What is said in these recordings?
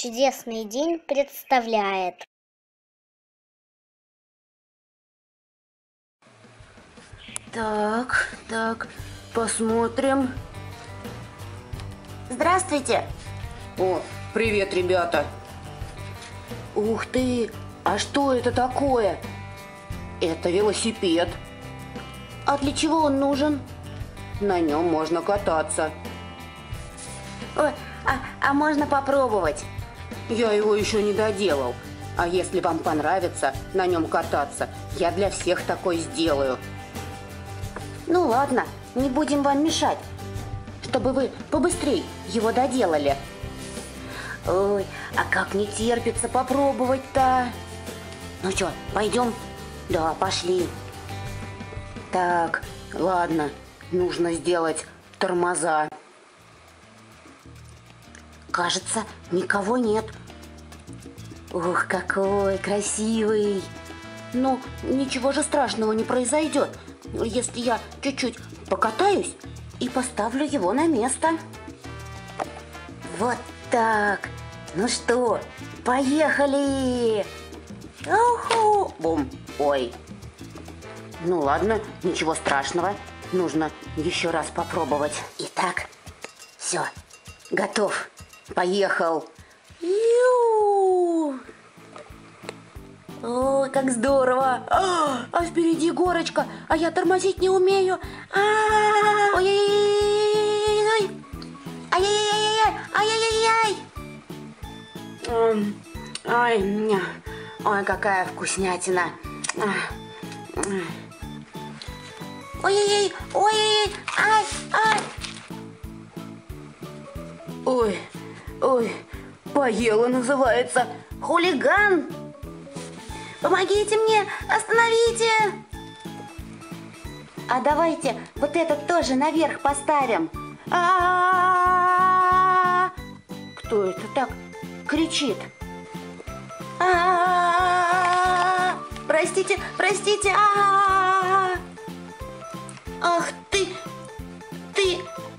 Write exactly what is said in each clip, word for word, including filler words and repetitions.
Чудесный день представляет. Так, так, посмотрим. Здравствуйте. О, привет, ребята. Ух ты, а что это такое? Это велосипед. А для чего он нужен? На нем можно кататься. Ой, а, а можно попробовать? Я его еще не доделал. А если вам понравится на нем кататься, я для всех такой сделаю. Ну ладно, не будем вам мешать, чтобы вы побыстрее его доделали. Ой, а как не терпится попробовать-то. Ну что, пойдем? Да, пошли. Так, ладно, нужно сделать тормоза. Кажется, никого нет. Ух, какой красивый. Но ничего же страшного не произойдет, если я чуть-чуть покатаюсь и поставлю его на место. Вот так. Ну что, поехали. Уху. Бум. Ой. Ну ладно, ничего страшного. Нужно еще раз попробовать. Итак, все, готов. Поехал. Ю! Ой, как здорово. А, а впереди горочка, а я тормозить не умею. А-а-а! Ой-ой-ой! Ай-яй-яй-яй! Ай-яй-яй-яй! Ой, ой, какая вкуснятина. Ой-ой-ой! Ой-ой-ой! Ай! Ай! Ой, ой, поела называется. Хулиган! Помогите мне, остановите! А давайте вот этот тоже наверх поставим. А-а-а-а! Кто это так кричит? А-а-а-а! Простите, простите! А-а-а-а! Ах ты! Ты!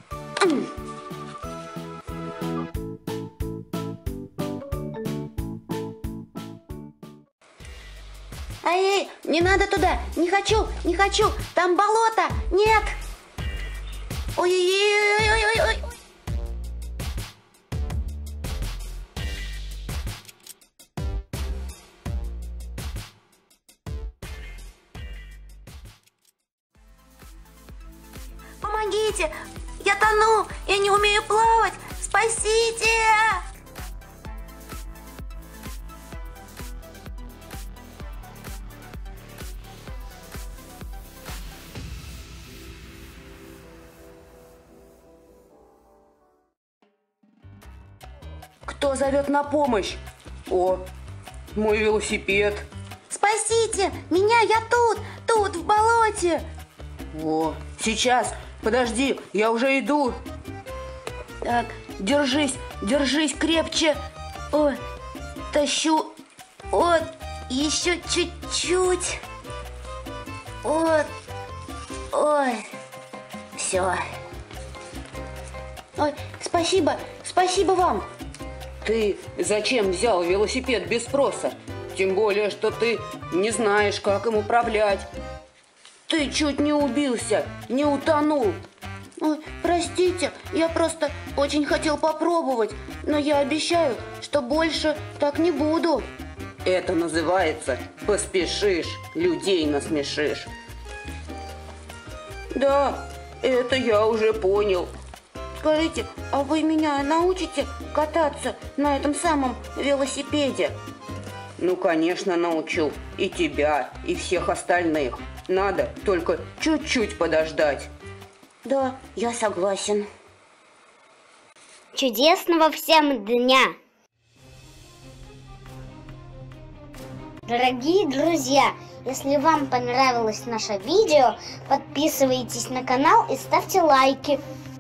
Эй, не надо туда! Не хочу! Не хочу! Там болото! Нет! Ой-ой-ой-ой-ой-ой! Помогите! Я тону! Я не умею плавать! Спасите! Кто зовет на помощь? О, мой велосипед. Спасите! Меня, я тут! Тут, в болоте! О, сейчас! Подожди, я уже иду. Так, держись, держись крепче. Ой, тащу. Вот, еще чуть-чуть. Вот. Ой, все. Ой, спасибо, спасибо вам. Ты зачем взял велосипед без спроса? Тем более, что ты не знаешь, как им управлять. Ты чуть не убился, не утонул. Ой, простите, я просто очень хотел попробовать, но я обещаю, что больше так не буду. Это называется поспешишь, людей насмешишь. Да, это я уже понял. Скажите, а вы меня научите кататься на этом самом велосипеде? Ну, конечно, научу. И тебя, и всех остальных. Надо только чуть-чуть подождать. Да, я согласен. Чудесного всем дня! Дорогие друзья, если вам понравилось наше видео, подписывайтесь на канал и ставьте лайки.